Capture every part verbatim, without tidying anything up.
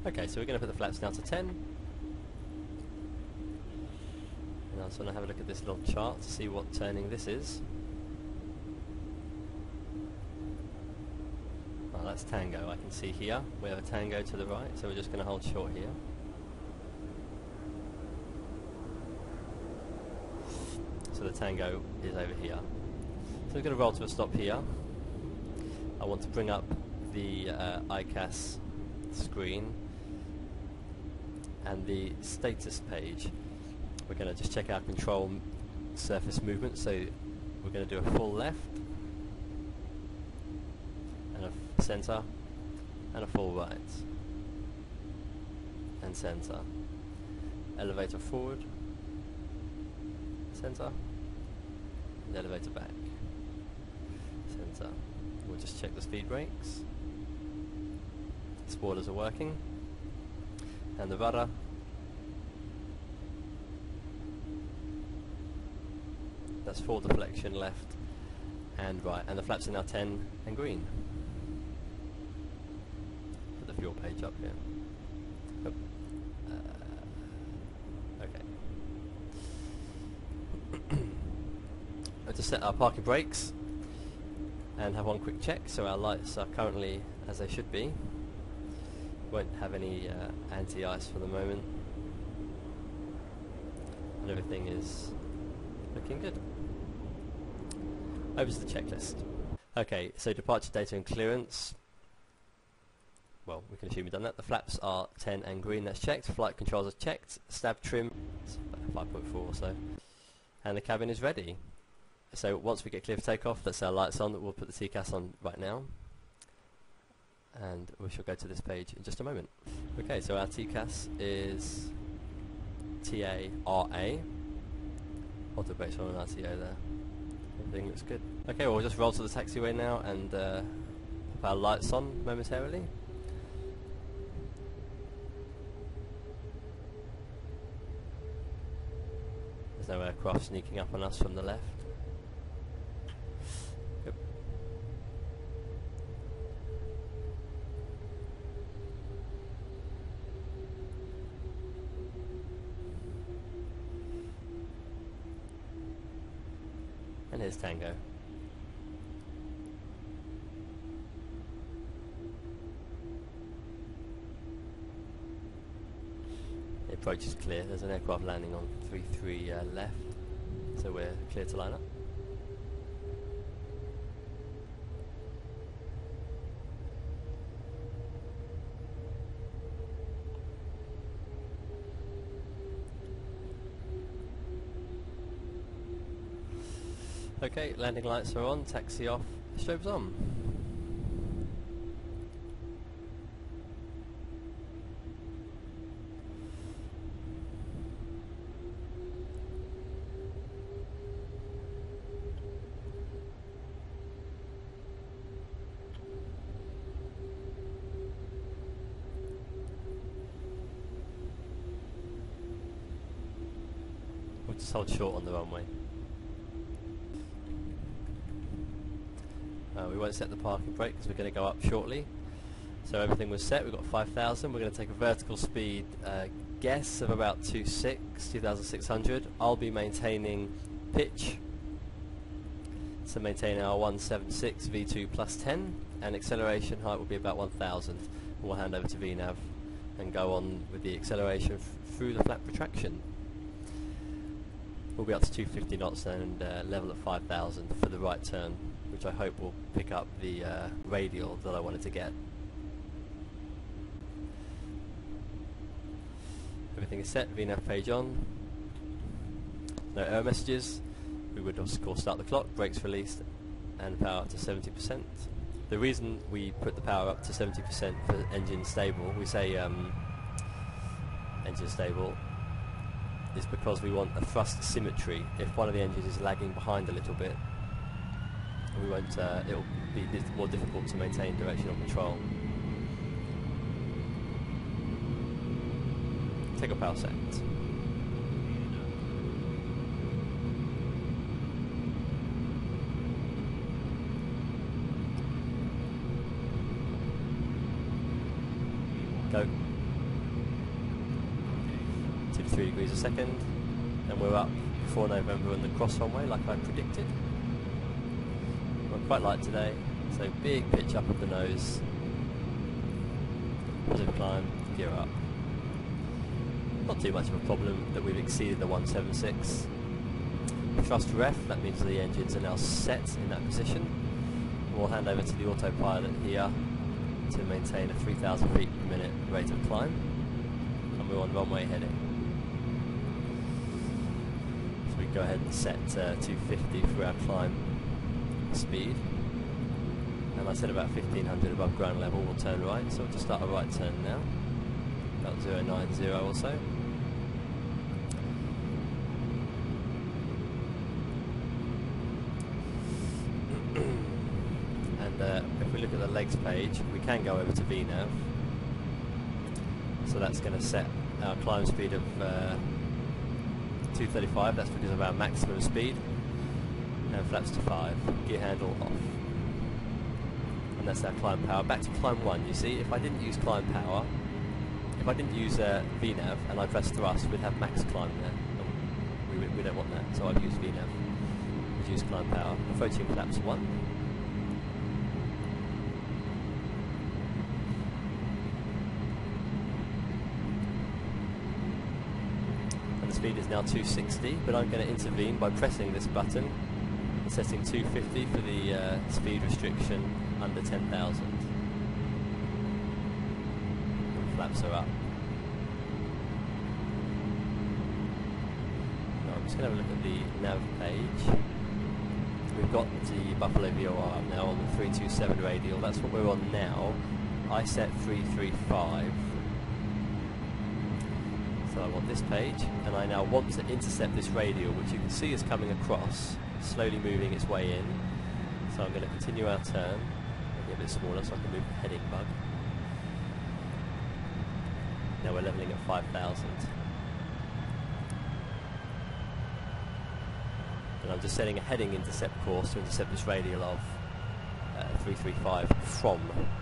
Okay, so we're going to put the flaps down to ten. And I just want to have a look at this little chart to see what turning this is. Well, that's tango, I can see here. We have a tango to the right, so we're just going to hold short here. So the tango is over here. So we're going to roll to a stop here. I want to bring up the uh, I C A S screen and the status page. We're going to just check our control surface movement, so we're going to do a full left and a center and a full right and center. Elevator forward, center, and elevator back, center. We'll just check the speed brakes. Spoilers are working, and the rudder. That's full deflection left and right, and the flaps are now ten and green. Put the fuel page up here. Oh. Uh, okay. I'll just set our parking brakes and have one quick check. So our lights are currently as they should be. Won't have any uh, anti-ice for the moment, and everything is looking good. Over to the checklist. Okay, so departure data and clearance. Well, we can assume we've done that. The flaps are ten and green, that's checked. Flight controls are checked. Stab trim, five point four or so. And the cabin is ready. So once we get clear for takeoff, that's our lights on. We'll put the T C A S on right now. And we shall go to this page in just a moment. Okay, so our T C A S is T A R A. Auto brakes on an R T O there. Everything looks good. Okay, well, we'll just roll to the taxiway now and uh, put our lights on momentarily. There's no aircraft sneaking up on us from the left. Yep. And here's Tango. The approach is clear. There's an aircraft landing on three three uh, left, so we're clear to line up. Okay, landing lights are on, taxi off, strobes on. We'll just hold short on the runway. Uh, we won't set the parking brake because we're going to go up shortly. So everything was set. We've got five thousand. We're going to take a vertical speed uh, guess of about two thousand six hundred. I'll be maintaining pitch, so maintain our one seventy-six V two plus ten, and acceleration height will be about one thousand. We'll hand over to V NAV and go on with the acceleration f through the flap retraction. We'll be up to two hundred fifty knots and uh, level at five thousand for the right turn, which I hope will pick up the uh, radial that I wanted to get. Everything is set, V NAV page on. No error messages. We would of course start the clock, brakes released, and power up to seventy percent. The reason we put the power up to seventy percent for engine stable, we say um, engine stable, is because we want a thrust symmetry. If one of the engines is lagging behind a little bit, we won't, uh, it'll be more difficult to maintain directional control. Take a power set. Go. three degrees a second, and we're up before November on the cross runway like I predicted. We're quite light today, so big pitch up of the nose, positive climb, gear up. Not too much of a problem that we've exceeded the one seventy-six. Thrust ref, that means the engines are now set in that position. We'll hand over to the autopilot here to maintain a three thousand feet per minute rate of climb, and we're on runway heading. So we go ahead and set uh, two fifty for our climb speed, and I said about fifteen hundred above ground level we'll turn right, so we'll just start a right turn now, about zero nine zero or so. Uh, if we look at the legs page, we can go over to V nav. So that's going to set our climb speed of uh, two thirty-five, that's because of our maximum speed. And flaps to five, gear handle off. And that's our climb power. Back to climb one, you see, if I didn't use climb power, if I didn't use uh, V nav and I pressed thrust, we'd have max climb there. We, we don't want that, so I've used V nav. We've used climb power. Approaching flaps one. Speed is now two sixty, but I'm going to intervene by pressing this button and setting two fifty for the uh, speed restriction under ten thousand. Flaps are up. Now I'm just going to have a look at the nav page. We've got the Buffalo V O R up now on the three two seven radial. That's what we're on now. I set three three five. So I want this page, and I now want to intercept this radial, which you can see is coming across, slowly moving its way in. So I'm going to continue our turn, make it a bit smaller so I can move the heading bug. Now we're levelling at five thousand. And I'm just setting a heading intercept course to intercept this radial of uh, three three five from,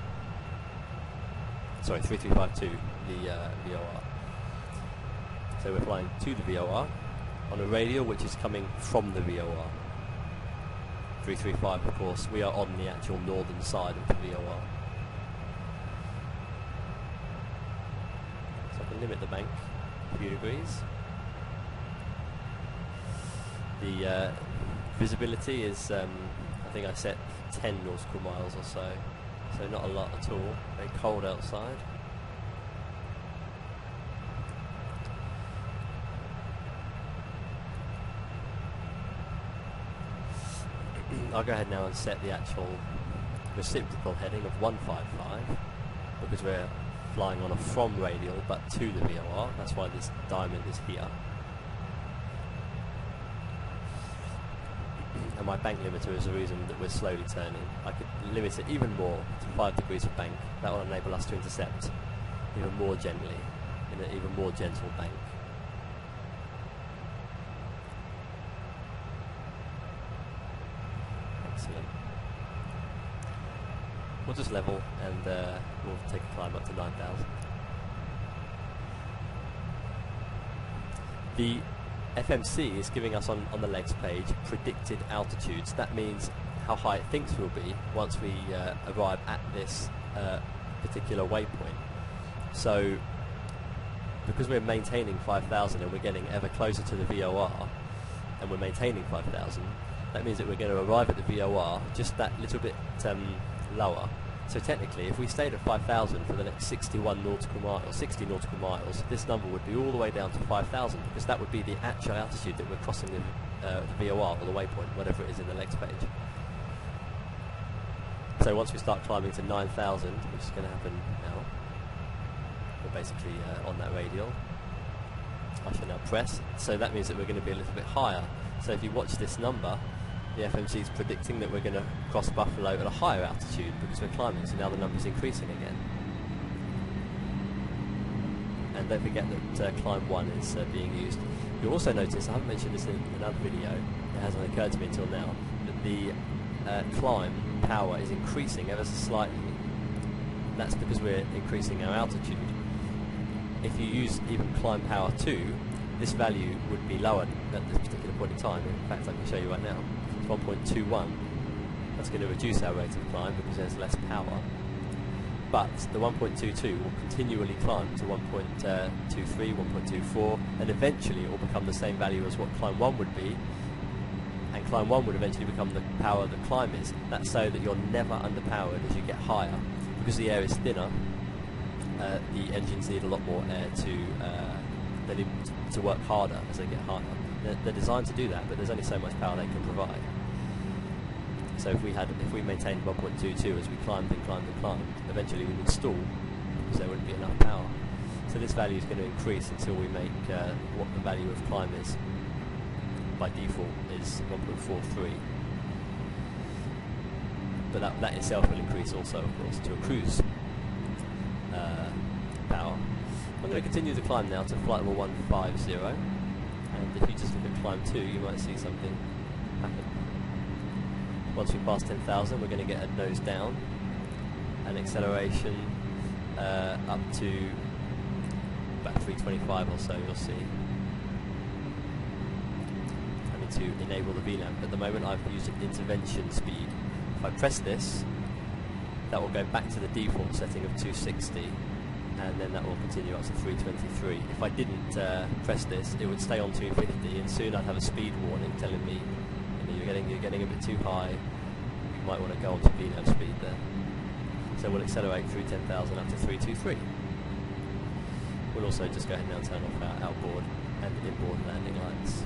sorry, three three five to the uh, V O R. So we're flying to the V O R on a radial which is coming from the V O R. three three five, of course, we are on the actual northern side of the V O R. So I can limit the bank a few degrees. The uh, visibility is, um, I think I set ten nautical miles or so, so not a lot at all. Very cold outside. I'll go ahead now and set the actual reciprocal heading of one five five, because we're flying on a from radial but to the V O R. That's why this diamond is here. And my bank limiter is the reason that we're slowly turning. I could limit it even more to five degrees of bank. That will enable us to intercept even more gently, in an even more gentle bank. Excellent. We'll just level and uh, we'll take a climb up to nine thousand. The F M C is giving us on, on the legs page predicted altitudes. That means how high it thinks we'll be once we uh, arrive at this uh, particular waypoint. So because we're maintaining five thousand and we're getting ever closer to the V O R, and we're maintaining five thousand, that means that we're going to arrive at the V O R just that little bit um, lower. So technically, if we stayed at five thousand for the next sixty-one nautical miles, sixty nautical miles, this number would be all the way down to five thousand, because that would be the actual altitude that we're crossing the, uh, the V O R, or the waypoint, whatever it is in the legs page. So once we start climbing to nine thousand, which is going to happen now, we're basically uh, on that radial. I shall now press, so that means that we're going to be a little bit higher. So if you watch this number, the F M C is predicting that we're going to cross Buffalo at a higher altitude because we're climbing, so now the number's increasing again. And don't forget that uh, climb one is uh, being used. You'll also notice, I haven't mentioned this in another video, it hasn't occurred to me until now, that the uh, climb power is increasing ever so slightly. That's because we're increasing our altitude. If you use even climb power two, this value would be lower at this particular point in time. In fact, I can show you right now. It's one point two one. That's going to reduce our rate of climb because there's less power. But the one point two two will continually climb to one point two three, one point two four, and eventually it will become the same value as what climb one would be, and climb one would eventually become the power that climb is. That's so that you're never underpowered as you get higher. Because the air is thinner, uh, the engines need a lot more air to, uh, they need to work harder as they get harder. They're, they're designed to do that, but there's only so much power they can provide. So if we had, if we maintained one point two two as we climbed and climbed and climbed, eventually we would stall because there wouldn't be enough power. So this value is going to increase until we make uh, what the value of climb is. By default is one point four three. But that, that itself will increase also, of course, to a cruise uh, power. I'm going to continue to climb now to flight level one five zero, and if you just look at climb two, you might see something happen. Once we pass ten thousand, we're going to get a nose down, an acceleration uh, up to about three twenty-five or so, you'll see. I need to enable the V LAMP. At the moment I've used an intervention speed. If I press this, that will go back to the default setting of two sixty, and then that will continue up to three twenty-three. If I didn't uh, press this, it would stay on two fifty, and soon I'd have a speed warning telling me, you know, you're getting you're getting a bit too high. You might want to go on to V LAMP speed there. So we'll accelerate through ten thousand up to three twenty-three. We'll also just go ahead and now turn off our outboard and inboard landing lights.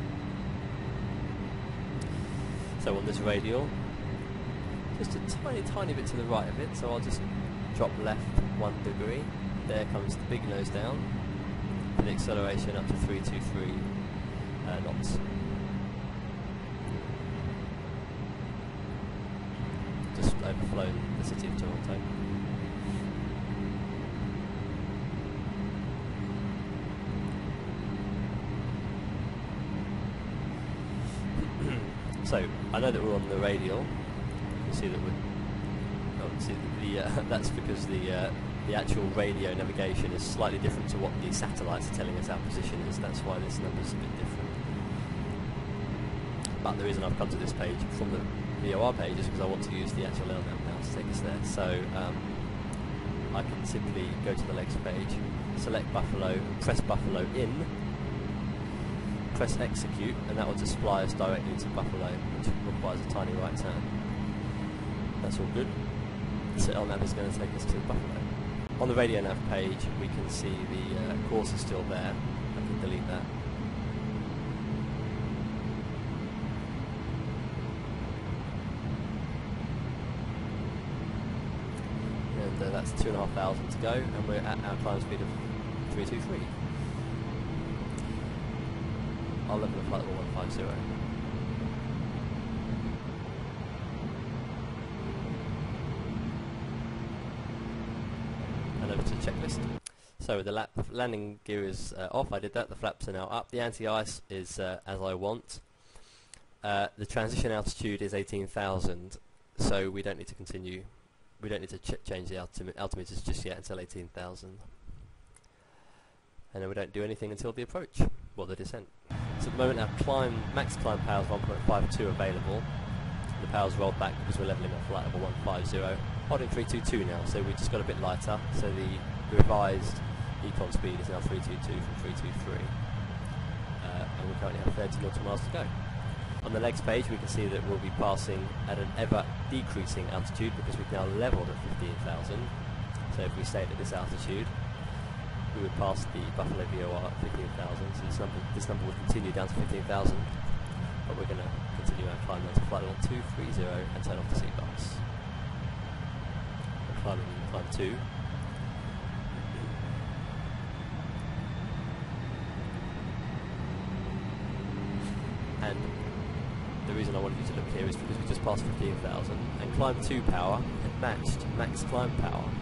So on this radial, just a tiny, tiny bit to the right of it, so I'll just drop left one degree. There comes the big nose down, and the acceleration up to three twenty-three uh, knots. Just overflown the city of Toronto. So I know that we're on the radial. You can see that we're. Oh, see that the uh, that's because the uh, the actual radio navigation is slightly different to what the satellites are telling us our position is. That's why this number's a bit different. But the reason I've come to this page from the V O R page is because I want to use the actual L M now to take us there. So um, I can simply go to the legs page, select Buffalo, and press Buffalo in. Press execute, and that will just fly us directly to Buffalo, which requires a tiny right turn. That's all good. So L nav is going to take us to Buffalo. On the radio nav page, we can see the uh, course is still there. I can delete that. And uh, that's two and a half thousand to go, and we're at our climb speed of three twenty-three. I'll level the flight level one five zero. And over to the checklist. So the la landing gear is uh, off, I did that, the flaps are now up, the anti-ice is uh, as I want. Uh, the transition altitude is eighteen thousand, so we don't need to continue, we don't need to ch change the altim altimeters just yet until eighteen thousand. And then we don't do anything until the approach, well, the descent. So at the moment our climb, max climb power is one point five two available. The power's rolled back because we're levelling at flight level one five zero. Holding three two two now, so we just got a bit lighter. So the revised econ speed is now three two two from three two three. Uh, and we currently have thirty nautical miles to go. On the legs page we can see that we'll be passing at an ever decreasing altitude because we've now levelled at fifteen thousand. So if we stayed at this altitude, we would pass the Buffalo V O R at fifteen thousand, so this number, this number would continue down to fifteen thousand, but we're going to continue our climb down to flight level two three zero and turn off the seatbelts. We're climbing climb two. And the reason I wanted you to look here is because we just passed fifteen thousand, and climb two power had matched max climb power.